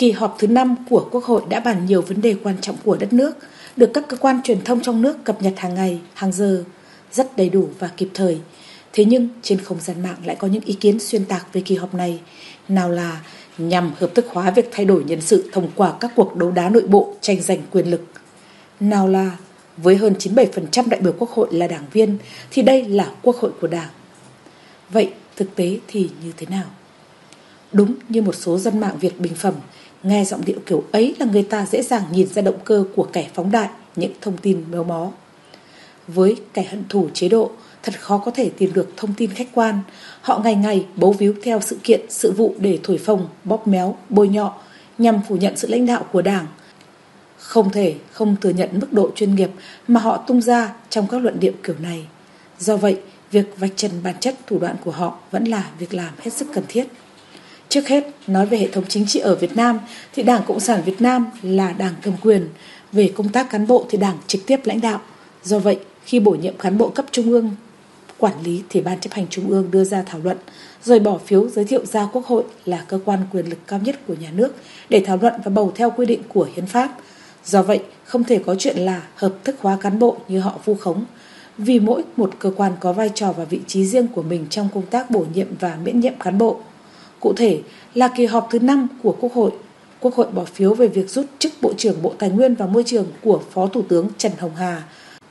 Kỳ họp thứ 5 của Quốc hội đã bàn nhiều vấn đề quan trọng của đất nước, được các cơ quan truyền thông trong nước cập nhật hàng ngày, hàng giờ, rất đầy đủ và kịp thời. Thế nhưng trên không gian mạng lại có những ý kiến xuyên tạc về kỳ họp này, nào là nhằm hợp thức hóa việc thay đổi nhân sự thông qua các cuộc đấu đá nội bộ tranh giành quyền lực, nào là với hơn 97% đại biểu Quốc hội là đảng viên thì đây là Quốc hội của Đảng. Vậy thực tế thì như thế nào? Đúng như một số dân mạng Việt bình phẩm, nghe giọng điệu kiểu ấy là người ta dễ dàng nhìn ra động cơ của kẻ phóng đại những thông tin méo mó. Với kẻ hận thù chế độ, thật khó có thể tìm được thông tin khách quan. Họ ngày ngày bấu víu theo sự kiện, sự vụ để thổi phồng, bóp méo, bôi nhọ, nhằm phủ nhận sự lãnh đạo của Đảng. Không thể không thừa nhận mức độ chuyên nghiệp mà họ tung ra trong các luận điệu kiểu này. Do vậy, việc vạch trần bản chất thủ đoạn của họ vẫn là việc làm hết sức cần thiết. Trước hết, nói về hệ thống chính trị ở Việt Nam thì Đảng Cộng sản Việt Nam là đảng cầm quyền. Về công tác cán bộ thì Đảng trực tiếp lãnh đạo. Do vậy, khi bổ nhiệm cán bộ cấp trung ương quản lý thì Ban chấp hành Trung ương đưa ra thảo luận, rồi bỏ phiếu giới thiệu ra Quốc hội là cơ quan quyền lực cao nhất của nhà nước để thảo luận và bầu theo quy định của hiến pháp. Do vậy, không thể có chuyện là hợp thức hóa cán bộ như họ vu khống, vì mỗi một cơ quan có vai trò và vị trí riêng của mình trong công tác bổ nhiệm và miễn nhiệm cán bộ. Cụ thể là kỳ họp thứ 5 của Quốc hội bỏ phiếu về việc rút chức Bộ trưởng Bộ Tài nguyên và Môi trường của Phó Thủ tướng Trần Hồng Hà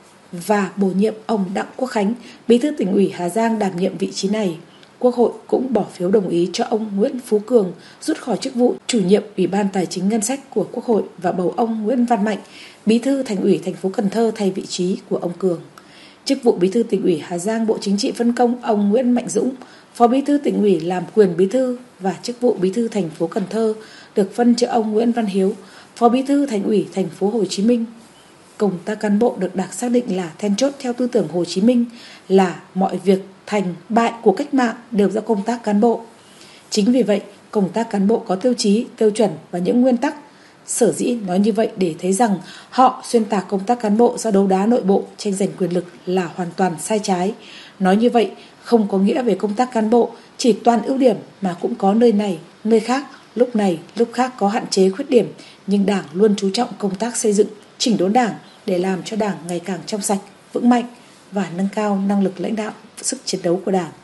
và bổ nhiệm ông Đặng Quốc Khánh, Bí thư Tỉnh ủy Hà Giang đảm nhiệm vị trí này. Quốc hội cũng bỏ phiếu đồng ý cho ông Nguyễn Phú Cường rút khỏi chức vụ chủ nhiệm Ủy ban Tài chính Ngân sách của Quốc hội và bầu ông Nguyễn Văn Mạnh, Bí thư Thành ủy thành phố Cần Thơ thay vị trí của ông Cường. Chức vụ Bí thư Tỉnh ủy Hà Giang, Bộ Chính trị phân công ông Nguyễn Mạnh Dũng, Phó Bí thư Tỉnh ủy làm quyền Bí thư, và chức vụ Bí thư thành phố Cần Thơ được phân cho ông Nguyễn Văn Hiếu, Phó Bí thư Thành ủy thành phố Hồ Chí Minh. Công tác cán bộ được Đảng xác định là then chốt theo tư tưởng Hồ Chí Minh, là mọi việc thành bại của cách mạng đều do công tác cán bộ. Chính vì vậy, công tác cán bộ có tiêu chí, tiêu chuẩn và những nguyên tắc. Sở dĩ nói như vậy để thấy rằng họ xuyên tạc công tác cán bộ do đấu đá nội bộ, tranh giành quyền lực là hoàn toàn sai trái. Nói như vậy không có nghĩa về công tác cán bộ chỉ toàn ưu điểm, mà cũng có nơi này, nơi khác, lúc này, lúc khác có hạn chế khuyết điểm, nhưng Đảng luôn chú trọng công tác xây dựng, chỉnh đốn Đảng để làm cho Đảng ngày càng trong sạch, vững mạnh và nâng cao năng lực lãnh đạo, sức chiến đấu của Đảng.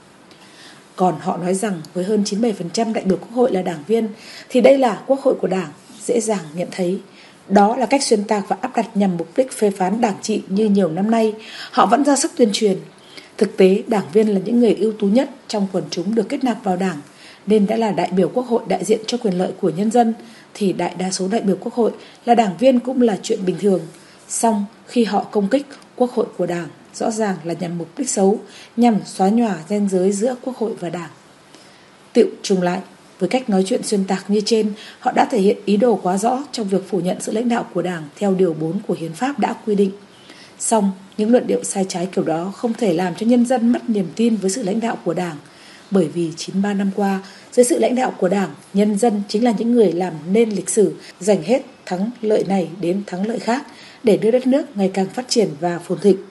Còn họ nói rằng với hơn 97% đại biểu Quốc hội là đảng viên thì đây là Quốc hội của Đảng, dễ dàng nhận thấy. Đó là cách xuyên tạc và áp đặt nhằm mục đích phê phán Đảng trị như nhiều năm nay họ vẫn ra sức tuyên truyền. Thực tế, đảng viên là những người ưu tú nhất trong quần chúng được kết nạp vào Đảng, nên đã là đại biểu Quốc hội đại diện cho quyền lợi của nhân dân, thì đại đa số đại biểu Quốc hội là đảng viên cũng là chuyện bình thường. Song khi họ công kích Quốc hội của Đảng, rõ ràng là nhằm mục đích xấu, nhằm xóa nhòa ranh giới giữa Quốc hội và Đảng. Tựu trùng lại, với cách nói chuyện xuyên tạc như trên, họ đã thể hiện ý đồ quá rõ trong việc phủ nhận sự lãnh đạo của Đảng theo điều 4 của Hiến pháp đã quy định. Song, những luận điệu sai trái kiểu đó không thể làm cho nhân dân mất niềm tin với sự lãnh đạo của Đảng, bởi vì 93 năm qua, dưới sự lãnh đạo của Đảng, nhân dân chính là những người làm nên lịch sử, giành hết thắng lợi này đến thắng lợi khác để đưa đất nước ngày càng phát triển và phồn thịnh.